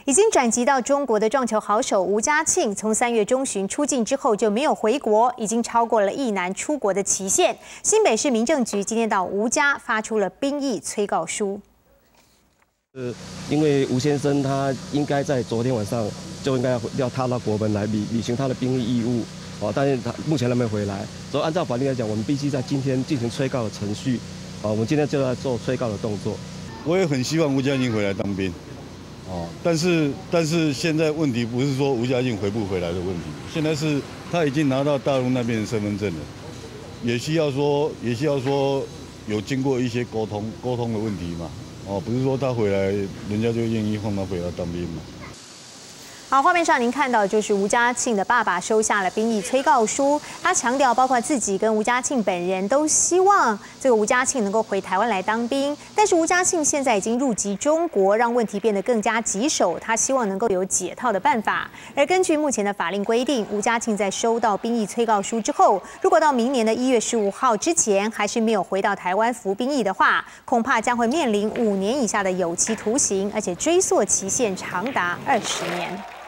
已经转籍到中国的撞球好手吴家庆，从3月中旬出境之后就没有回国，已经超过了役男出国的期限。新北市民政局今天到吴家发出了兵役催告书。 因为吴先生他应该在昨天晚上就应该要踏到国门来履行他的兵役义务，但是他目前还没回来，所以按照法律来讲，我们必须在今天进行催告的程序，我们今天就在做催告的动作。 我也很希望吴家庆回来当兵。 但是现在问题不是说吴家庆回不回来的问题，现在是他已经拿到大陆那边的身份证了，也需要说有经过一些沟通的问题嘛，不是说他回来人家就愿意放他回来当兵嘛。 好，画面上您看到就是吴家庆的爸爸收下了兵役催告书。他强调，包括自己跟吴家庆本人都希望这个吴家庆能够回台湾来当兵。但是吴家庆现在已经入籍中国，让问题变得更加棘手。他希望能够有解套的办法。而根据目前的法令规定，吴家庆在收到兵役催告书之后，如果到明年的1月15号之前还是没有回到台湾服兵役的话，恐怕将会面临5年以下的有期徒刑，而且追溯期限长达20年。